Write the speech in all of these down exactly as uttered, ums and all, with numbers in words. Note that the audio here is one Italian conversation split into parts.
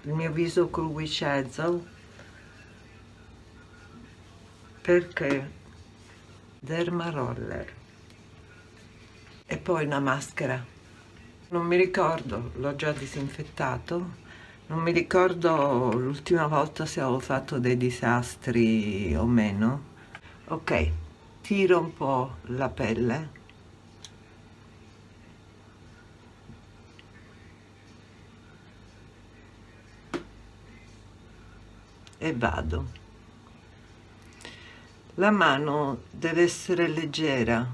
il mio viso col Wish Hazel, perché Derma Roller, e poi una maschera. Non mi ricordo, l'ho già disinfettato, non mi ricordo l'ultima volta se avevo fatto dei disastri o meno. Ok, tiro un po' la pelle. E vado. La mano deve essere leggera.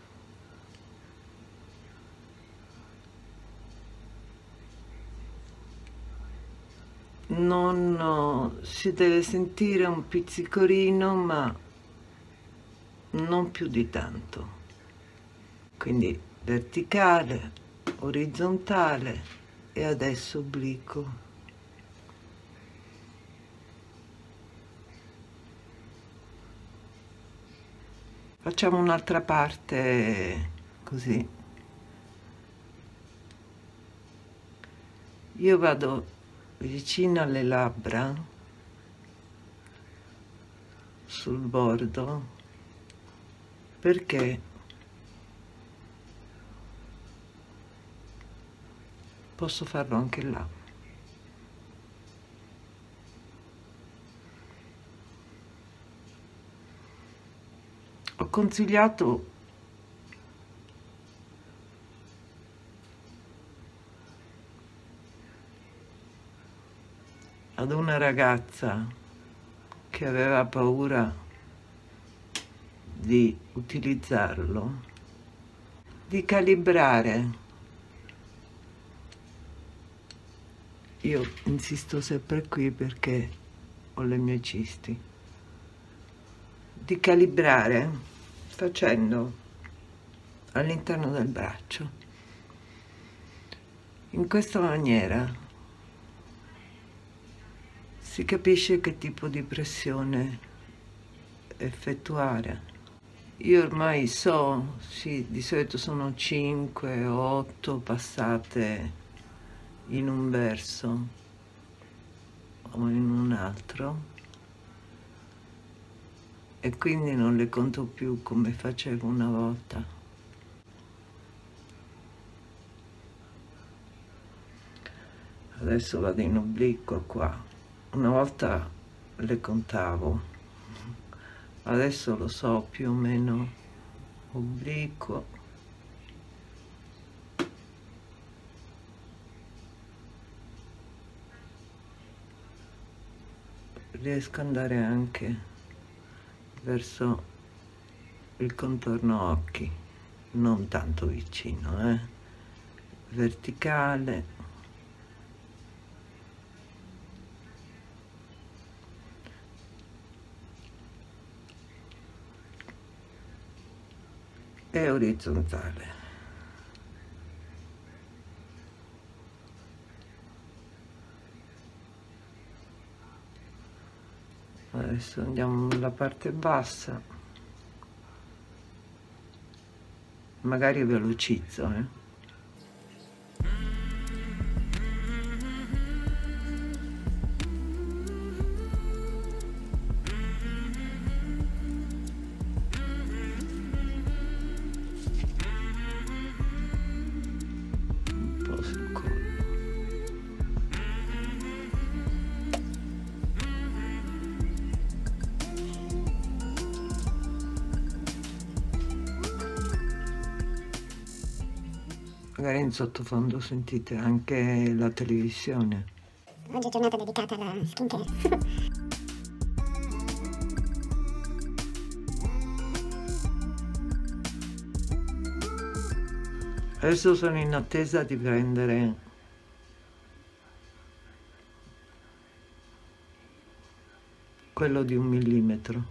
Non si deve sentire un pizzicorino, ma non più di tanto. Quindi verticale, orizzontale e adesso obliquo. Facciamo un'altra parte così. Io vado vicino alle labbra, sul bordo, perché posso farlo anche là. Ho consigliato ad una ragazza che aveva paura di utilizzarlo, di calibrare. Io insisto sempre qui perché ho le mie cisti. Di calibrare facendo all'interno del braccio. In questa maniera si capisce che tipo di pressione effettuare. Io ormai so, sì, di solito sono cinque o otto passate in un verso o in un altro, e quindi non le conto più come facevo una volta. Adesso vado in obliquo qua. Una volta le contavo, adesso lo so più o meno obliquo. Riesco ad andare anche verso il contorno occhi, non tanto vicino, eh? Verticale. E orizzontale. Adesso andiamo nella parte bassa, magari velocizzo, eh? Un po' sul collo. Magari in sottofondo sentite anche la televisione. Oggi è giornata dedicata alla skincare. Adesso sono in attesa di prendere quello di un millimetro.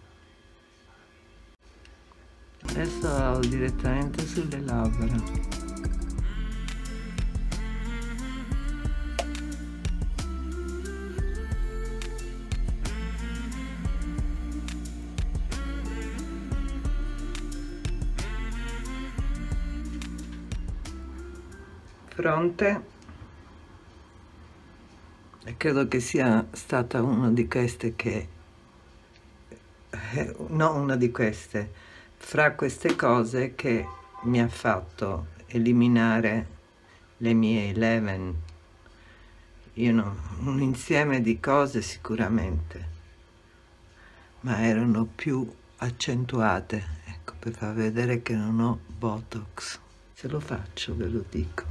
Adesso vado direttamente sulle labbra. Fronte e credo che sia stata una di queste che, eh, no una di queste, fra queste cose che mi ha fatto eliminare le mie eleven. Io no, un insieme di cose sicuramente, ma erano più accentuate, ecco, per far vedere che non ho Botox. Se lo faccio ve lo dico.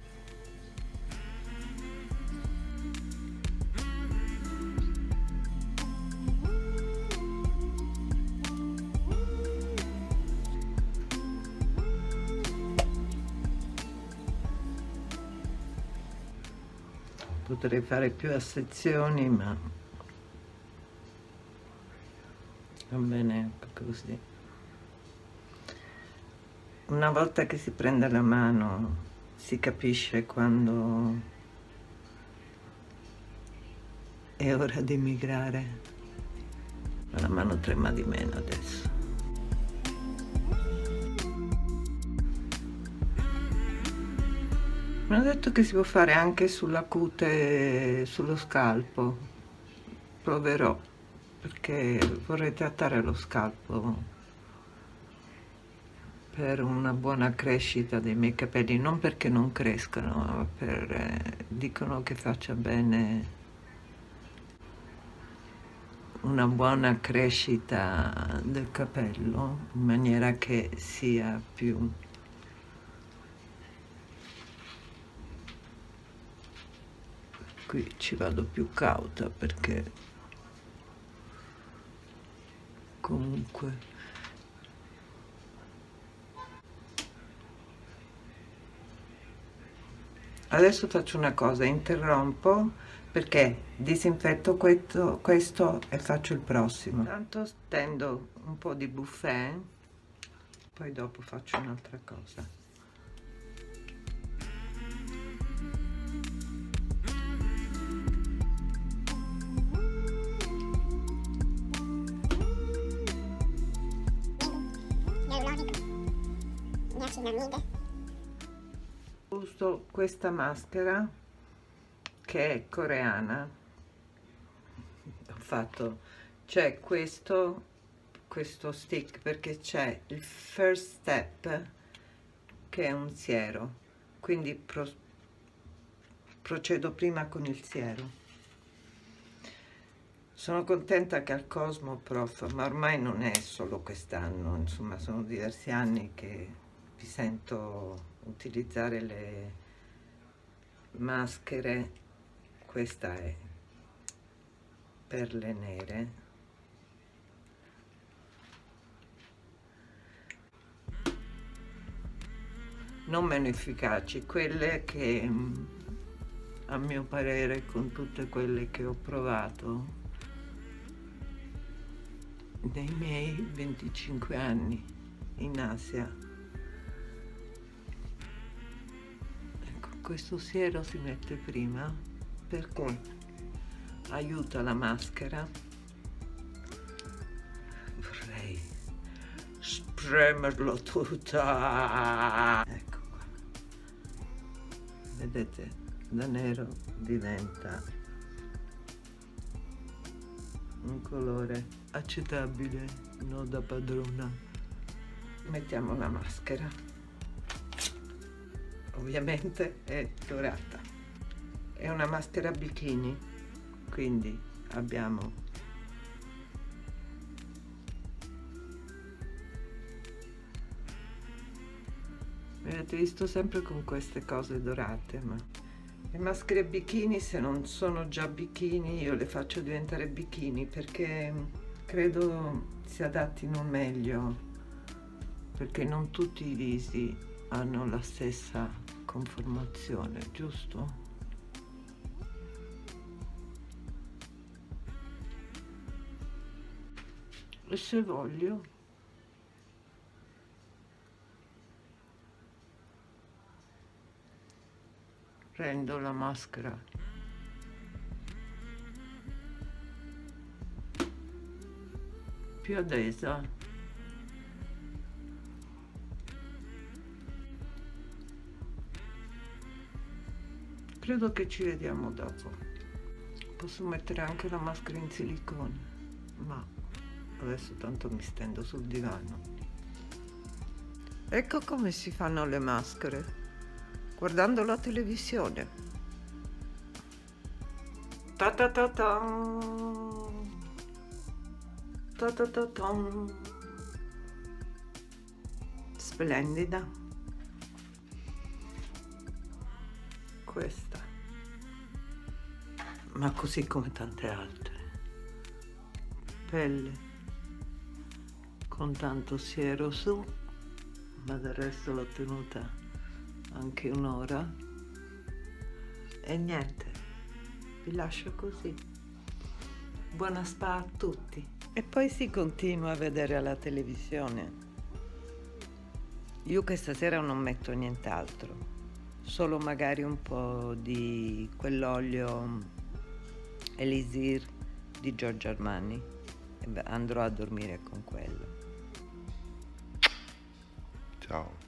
Potrei fare più a sezioni, ma va bene così. Una volta che si prende la mano si capisce quando è ora di migrare. La mano trema di meno adesso. Mi hanno detto che si può fare anche sulla cute, sullo scalpo. Proverò, perché vorrei trattare lo scalpo per una buona crescita dei miei capelli, non perché non crescano, ma per, eh, dicono che faccia bene una buona crescita del capello, in maniera che sia più qui ci vado più cauta, perché comunque adesso faccio una cosa, interrompo perché disinfetto questo, questo e faccio il prossimo. Intanto stendo un po' di buffet, poi dopo faccio un'altra cosa. Uso questa maschera che è coreana. Ho fatto, c'è questo questo stick perché c'è il first step che è un siero, quindi pro, procedo prima con il siero. Sono contenta che al Cosmoprof, ma ormai non è solo quest'anno, insomma sono diversi anni che vi sento utilizzare le maschere. Questa è perle nere, non meno efficaci, quelle che a mio parere, con tutte quelle che ho provato nei miei venticinque anni in Asia. Ecco, questo siero si mette prima perché aiuta la maschera. Vorrei spremerlo tutta. Ecco qua, vedete, da nero diventa un colore accettabile, non da padrona. Mettiamo la maschera, ovviamente è dorata, è una maschera bikini, quindi abbiamo avete visto sempre con queste cose dorate, ma le maschere bikini, se non sono già bikini, io le faccio diventare bikini perché credo si adattino meglio, perché non tutti i visi hanno la stessa conformazione, giusto? E se voglio prendo la maschera più adesa, credo che ci vediamo dopo. Posso mettere anche la maschera in silicone, ma adesso tanto mi stendo sul divano. Ecco come si fanno le maschere, guardando la televisione. Ta ta ta ta. Ta ta ta ta. Splendida. Questa. Ma così come tante altre. Pelle, con tanto siero su, ma del resto l'ho tenuta anche un'ora. E niente, vi lascio così. Buona spa a tutti. E poi si continua a vedere la televisione. Io questa sera non metto nient'altro, solo magari un po' di quell'olio Elisir di Giorgio Armani e andrò a dormire con quello. Ciao.